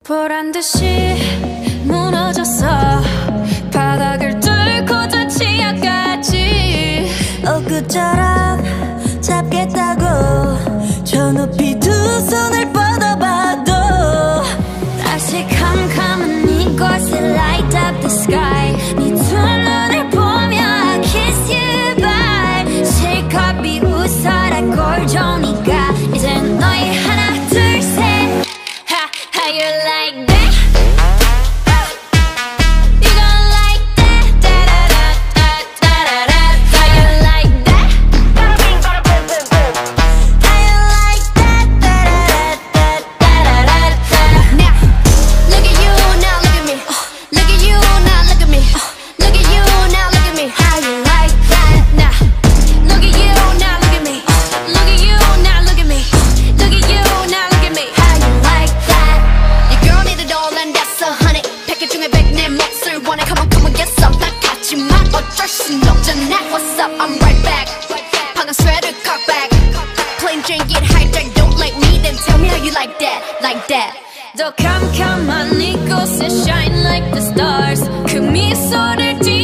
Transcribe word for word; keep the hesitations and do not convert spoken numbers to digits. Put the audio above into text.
보란듯이 무너졌어. 바닥을 뚫고 저 치아까지 엊그처럼 잡겠다고 저 높이 두 손을 뻗어봐도 다시 캄캄한 이곳에 light up the sky. 네 두 눈을 보며 I kiss you bye. 실컷 비웃어라 꼴종이가 이젠 너희 하나 둘 셋. Ha, how you like that? You gon' like that? Da-da-da-da-da-da-da. How you like that? How you like that? Da-da-da-da-da-da-da. Now, look at you, now look at me. Look at you, now look at me. Look at you, now look at me. How you like that? Now, look at you, now look at me. Look at you, now look at me. Look at you, now look at me. How you like that? Your girl need a doll and that's a honey. 패킷 중에 백 내 몫을 원해. Come on, come on, get some. 난 같지만 어쩔 순 없잖아. What's up? I'm right back. 방금 sweater cock back. Plain Jane get hijacked. Don't like me, then tell me how you like that, like that. 더 캄캄한 이곳에 shine like the stars. 그 미소를 띠